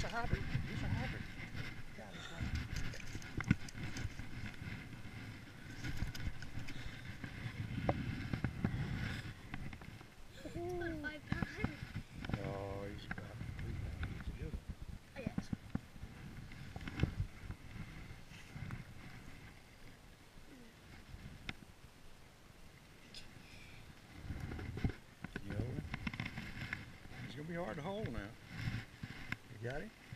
a hybrid. He's a hybrid. God, he's right. It's about a 5-pound hybrid. Oh, he's a good one. Oh, yes. You know, he's gonna be hard to hold now. You got him?